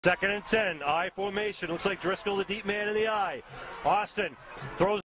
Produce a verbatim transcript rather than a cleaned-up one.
Second and ten, I formation. Looks like Driscoll, the deep man in the I. Austin throws